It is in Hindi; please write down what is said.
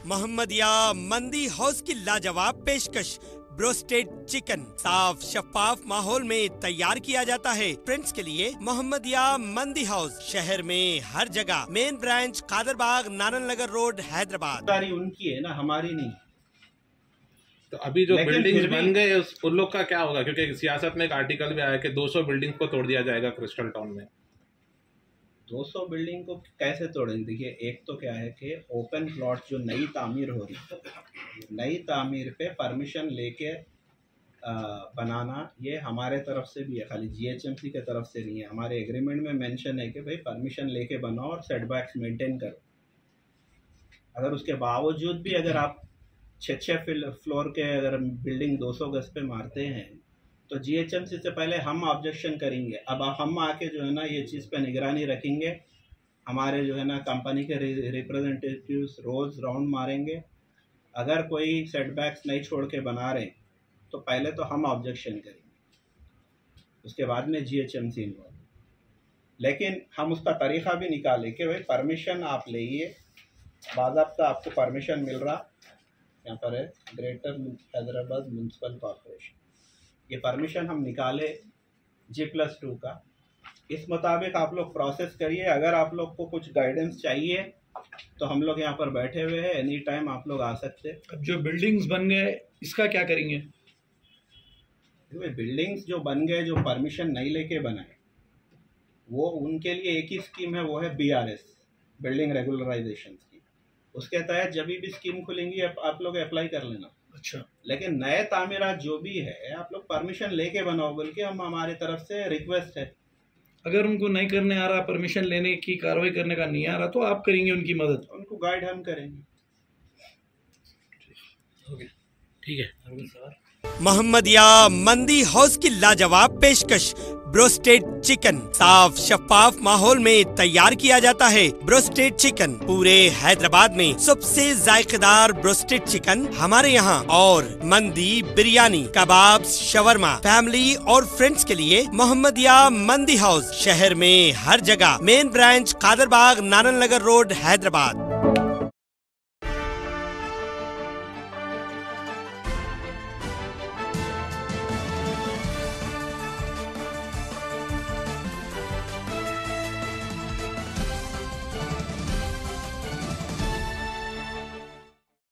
मोहम्मदिया मंदी हाउस की लाजवाब पेशकश। ब्रोस्टेड चिकन साफ शफाफ माहौल में तैयार किया जाता है फ्रेंड्स के लिए। मोहम्मदिया मंदी हाउस शहर में हर जगह। Main branch Kadarbagh, Narayan Nagar road, Hyderabad. सारी उनकी है ना, हमारी नहीं। तो अभी जो बिल्डिंग बन गए उन लोग का क्या होगा? क्योंकि सियासत में एक आर्टिकल भी आया कि 200 बिल्डिंग को तोड़ दिया जाएगा क्रिस्टल टाउन में। 200 बिल्डिंग को कैसे तोड़ेंगे? देखिए, एक तो क्या है कि ओपन प्लॉट जो नई तामीर हो रही है, नई तामीर पे परमिशन लेके बनाना, ये हमारे तरफ से भी है, खाली जीएचएमसी के तरफ से नहीं है। हमारे एग्रीमेंट में मेंशन है कि भाई परमिशन लेके बनाओ और सेटबैक्स मेंटेन करो। अगर उसके बावजूद भी अगर आप 6 फ्लोर के अगर बिल्डिंग 200 गज पे मारते हैं तो जीएचएमसी से पहले हम ऑब्जेक्शन करेंगे। अब हम आके जो है ना ये चीज़ पे निगरानी रखेंगे। हमारे जो है ना कंपनी के रिप्रेजेंटेटिव्स रोज़ राउंड मारेंगे। अगर कोई सेटबैक्स नहीं छोड़ के बना रहे तो पहले तो हम ऑब्जेक्शन करेंगे, उसके बाद में जीएचएमसी इन्वॉल्व। लेकिन हम उसका तरीक़ा भी निकालें कि भाई परमिशन आप लेइए, बाज़ाब्ता आपको परमिशन मिल रहा, यहाँ पर है ग्रेटर हैदराबाद म्यूनसिपल कॉरपोरेशन, ये परमिशन हम निकाले G+2 का। इस मुताबिक आप लोग प्रोसेस करिए। अगर आप लोग को कुछ गाइडेंस चाहिए तो हम लोग यहाँ पर बैठे हुए हैं, एनी टाइम आप लोग आ सकते हैं। अब जो बिल्डिंग्स बन गए इसका क्या करेंगे? बिल्डिंग्स जो बन गए, जो परमिशन नहीं लेके बनाए, वो उनके लिए एक ही स्कीम है, वो है BRS, बिल्डिंग रेगुलराइजेशन स्कीम। उसके तहत जब भी स्कीम खुलेंगी आप लोग अप्लाई कर लेना। अच्छा, लेकिन नए तामीरात जो भी है आप लोग परमिशन लेके बनाओ, बल्कि हम हमारी तरफ से रिक्वेस्ट है। अगर उनको नहीं करने आ रहा, परमिशन लेने की कार्रवाई करने का नहीं आ रहा, तो आप करेंगे उनकी मदद? उनको गाइड हम करेंगे। ठीक है। मोहम्मदिया मंदी हाउस की लाजवाब पेशकश। ब्रोस्टेड चिकन साफ शफाफ माहौल में तैयार किया जाता है। ब्रोस्टेड चिकन पूरे हैदराबाद में सबसे जायकेदार ब्रोस्टेड चिकन हमारे यहाँ। और मंदी, बिरयानी, कबाब, शवरमा फैमिली और फ्रेंड्स के लिए मोहम्मदिया मंदी हाउस शहर में हर जगह। Main branch Kadarbagh, Narayan Nagar road, Hyderabad.